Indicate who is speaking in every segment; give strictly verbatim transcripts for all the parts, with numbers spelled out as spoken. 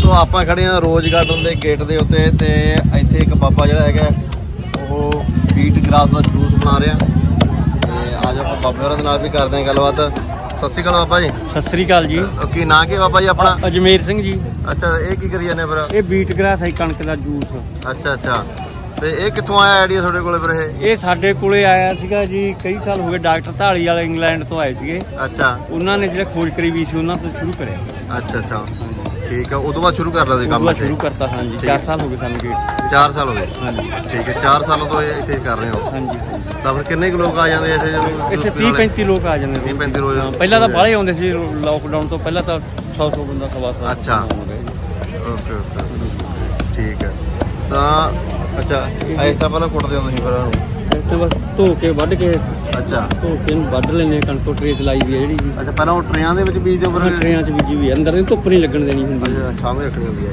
Speaker 1: दोस्तों आप खड़े हैं रोज गार्डन के गेट के उत्ते ते इत्थे एक बाबा जिहड़ा हैगा वो बीट ग्रास का जूस बना रहा ते आज आप बाबे होरां दे नाल भी करते हैं गलबात। सत श्री अकाल बाबा जी।
Speaker 2: सत श्री अकाल जी।
Speaker 1: की ना के बाबा जी अपना?
Speaker 2: अजमेर सिंह जी।
Speaker 1: अच्छा ये की करी जाने फिर?
Speaker 2: ये बीट ग्रास है कणक का जूस।
Speaker 1: अच्छा अच्छा ਤੇ ਇਹ ਕਿੱਥੋਂ ਆਇਆ ਆਈਡੀਆ ਤੁਹਾਡੇ ਕੋਲੇ ਫਿਰ? ਇਹ
Speaker 2: ਇਹ ਸਾਡੇ ਕੋਲੇ ਆਇਆ ਸੀਗਾ ਜੀ ਕਈ ਸਾਲ ਹੋ ਗਏ। ਡਾਕਟਰ ਢਾਲੀ ਵਾਲੇ ਇੰਗਲੈਂਡ ਤੋਂ ਆਏ ਸੀਗੇ।
Speaker 1: ਅੱਛਾ
Speaker 2: ਉਹਨਾਂ ਨੇ ਜਿਹੜਾ ਖੋਜ ਕਰੀ ਵੀ ਸੀ ਉਹਨਾਂ ਤੋਂ ਸ਼ੁਰੂ ਕਰਿਆ।
Speaker 1: ਅੱਛਾ ਅੱਛਾ ਠੀਕ ਹੈ। ਉਦੋਂ ਬਾਅਦ ਸ਼ੁਰੂ ਕਰ ਲਿਆ ਸੀ ਕੰਮ?
Speaker 2: ਸ਼ੁਰੂ ਕਰਤਾ ਹਾਂਜੀ। ਚਾਰ ਸਾਲ ਹੋ ਗਏ ਸਾਨੂੰ ਗੇਟ।
Speaker 1: ਚਾਰ ਸਾਲ ਹੋ ਗਏ
Speaker 2: ਹਾਂਜੀ
Speaker 1: ਠੀਕ ਹੈ। ਚਾਰ ਸਾਲਾਂ ਤੋਂ ਇੱਥੇ ਕਰ ਰਹੇ ਹੋ?
Speaker 2: ਹਾਂਜੀ।
Speaker 1: ਤਾਂ ਫਿਰ ਕਿੰਨੇ ਕੁ ਲੋਕ ਆ ਜਾਂਦੇ ਇੱਥੇ?
Speaker 2: ਇੱਥੇ ਤੀਹ ਪੈਂਤੀ ਲੋਕ ਆ ਜਾਂਦੇ।
Speaker 1: ਤੀਹ ਪੈਂਤੀ ਰੋਜ਼?
Speaker 2: ਪਹਿਲਾਂ ਤਾਂ ਬਾਹਲੇ ਆਉਂਦੇ ਸੀ ਲੋਕਡਾਊਨ ਤੋਂ ਪਹਿਲਾਂ ਤਾਂ ਸੌ ਸੌ ਬੰਦਾ ਸਵਾ ਸੌ।
Speaker 1: ਅੱਛਾ ਓਕੇ ਓਕੇ ਠੀਕ ਹੈ। ਤਾਂ ਅੱਛਾ ਇਸ ਤਰ੍ਹਾਂ ਪਹਿਲਾਂ ਕੁੱਟਦੇ ਹੋ ਤੁਸੀਂ ਫਿਰ ਉਹਨੂੰ?
Speaker 2: ਇੱਥੇ ਬਸ ਧੋ ਕੇ ਵੱਢ ਕੇ।
Speaker 1: ਅੱਛਾ
Speaker 2: ਧੋ ਕੇ ਵੱਢ ਲੈਣੇ ਕਣਕੋ ਟਰੇਸ ਲਾਈ ਵੀ ਹੈ ਜਿਹੜੀ ਜੀ।
Speaker 1: ਅੱਛਾ ਪਹਿਲਾਂ ਉਹ ਟਰੇਆਂ ਦੇ ਵਿੱਚ ਬੀਜ ਦਿਓ ਫਿਰ?
Speaker 2: ਟਰੇਆਂ 'ਚ ਬੀਜੀ ਵੀ ਅੰਦਰ ਧੁੱਪ ਨਹੀਂ ਲੱਗਣ ਦੇਣੀ ਹੁੰਦੀ।
Speaker 1: ਅੱਛਾ ਛਾਵੇਂ ਰੱਖਣੀ ਹੁੰਦੀ ਹੈ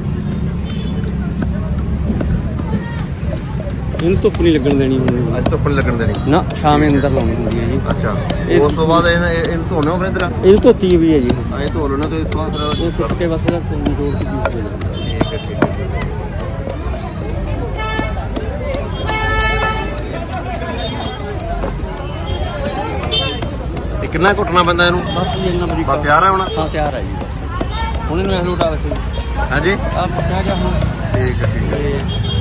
Speaker 2: ਇਹਨੂੰ ਧੁੱਪ ਨਹੀਂ ਲੱਗਣ ਦੇਣੀ ਹੁੰਦੀ।
Speaker 1: ਅੱਜ ਧੁੱਪ ਨਹੀਂ ਲੱਗਣ ਦੇਣੀ
Speaker 2: ਨਾ ਛਾਵੇਂ ਅੰਦਰ ਲਾਉਣੀ ਹੁੰਦੀ ਹੈ ਜੀ।
Speaker 1: ਅੱਛਾ ਉਸ ਤੋਂ ਬਾਅਦ ਇਹਨੂੰ ਧੋਣੇ ਹੋ ਫਿਰ ਇਧਰ?
Speaker 2: ਇਹਨੂੰ ਧੋਤੀ ਵੀ ਹੈ ਜੀ।
Speaker 1: ਇਹ ਧੋ ਲਓ ਨਾ ਤੇ ਇਸ ਤੋਂ ਬਾਅਦ
Speaker 2: ਇਹ ਕੁੱਟ ਕੇ ਬਸ ਇਹਦਾ ਜੋੜ ਕੇ ਪੀਸ ਦੇਣਾ।
Speaker 1: ਠੀਕ ਹੈ ਠੀਕ ਹੈ। कितना कुटना पैंदा इहनूं? बस जी इन्ना बरीक। बस तैयार है हुण?
Speaker 2: हाँ तैयार है जी बस। हुण इहनूं ऐसे उठा रखो। हाँ जी आ पक्का जा हुण। ठीक है ठीक है।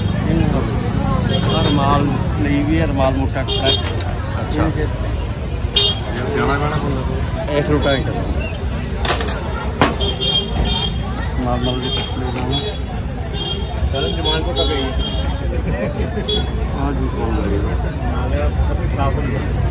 Speaker 2: इहनूं रुमाल लई भी है, रुमाल मोटा करा। अच्छा
Speaker 1: सियाणा पैणा बंदा
Speaker 2: ऐसे उठा के नॉर्मल जी ले जाऊँ चल जमान को गई। हाँ जी सो गई साफ हो गया।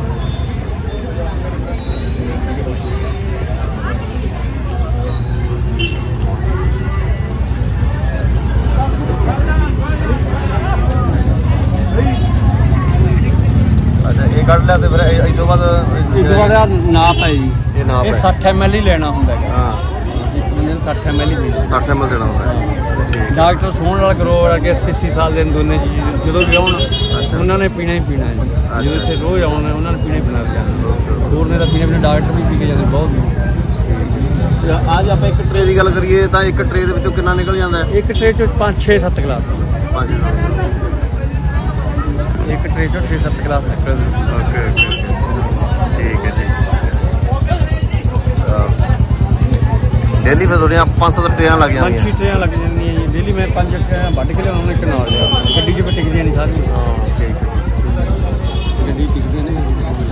Speaker 2: ਕੱਢ ਲਿਆ ਤੇ ਫਿਰ ਇਸ ਤੋਂ ਬਾਅਦ ਇਸ ਤੋਂ ਬਾਅਦ ਨਾਪ ਹੈ ਜੀ। ਇਹ ਨਾਪ ਹੈ ਸੱਠ ਐਮ ਐਲ ਹੀ ਲੈਣਾ ਹੁੰਦਾ ਹੈ। ਹਾਂ ਇੱਕ ਬੰਦੇ ਨੂੰ ਸੱਠ ਐਮ ਐਲ ਹੀ ਦੇਣਾ। ਸੱਠ ਐਮ ਐਲ ਦੇਣਾ ਹੁੰਦਾ ਹੈ। ਡਾਕਟਰ ਸੋਹਣ ਵਾਲਾ ਗਰੋ ਵਾਲਾ ਕਿ ਅੱਸੀ ਅੱਸੀ ਸਾਲ ਦੇ ਦੋਨੇ ਜੀ ਜਦੋਂ ਵੀ ਆਉਣ ਉਹਨਾਂ ਨੇ ਪੀਣਾ ਹੀ ਪੀਣਾ ਜੀ। ਜਦੋਂ ਇੱਥੇ ਰੋਜ਼ ਆਉਣ ਉਹਨਾਂ ਨੇ ਪੀਣਾ ਹੀ ਪੀਣਾ। ਹੋਰ ਨੇ ਤਾਂ ਪੀਣਾ ਪੀਣਾ ਡਾਕਟਰ ਵੀ ਪੀ ਕੇ ਜਾਂਦੇ ਬਹੁਤ। ਅੱਜ ਆਪਾਂ ਇੱਕ ਟਰੇ ਦੀ ਗੱਲ ਕਰੀਏ ਤਾਂ ਇੱਕ ਟਰੇ ਦੇ ਵਿੱਚੋਂ ਕਿੰਨਾ ਨਿਕਲ ਜਾਂਦਾ? ਇੱਕ ਟਰੇ ਚੋਂ ਪੰਜ ਛੇ ਸੱਤ ਗਲਾਸ। ਪੰਜ एक ट्रे चो छे सत्त गिलास निकलते। ओके ओके ठीक है जी। डेली फिर थोड़ियां पाँच सत्त ट्रेयां लग जांदियां? पाँच छे ट्रेयां लग जांदियां जी डेली। मैं पाँच ट्रेयां वड्ढ के लियाउणा एक नाल लिया गड्डी च टिकदियां नहीं सारियां। हाँ ठीक है गड्डी टिकदियां ने।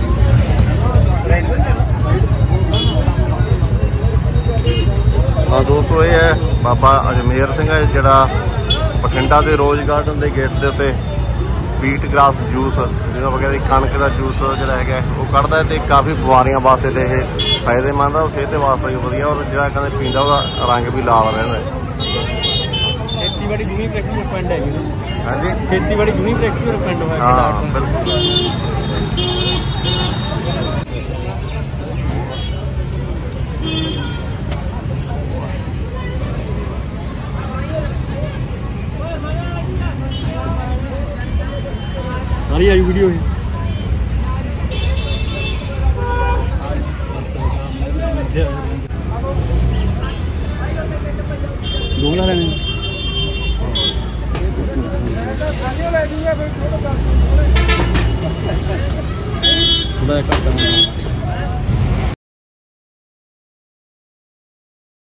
Speaker 2: हाँ दोस्तों ये है बाबा अजमेर सिंह है जिहड़ा बठिंडा के रोज गार्डन के गेट के उत्ते बीट ग्रास जूस जो कहते कणक का जूस जोड़ा है वो कढ़दा है। काफ़ी बीमारियों वास्ते तो यह फायदेमंद है और सेहत वास्ते भी वधिया और जो कहते पींदा वह रंग भी लाल रहा है। खेतीबाड़ी यूनिवर्सिटी पिंड है। हाँ जी खेतीबाड़ी यूनिवर्सिटी पिंड है। हाँ बिल्कुल। सारी आई वीडियो है। दोगला लेने थोड़ा कट करना।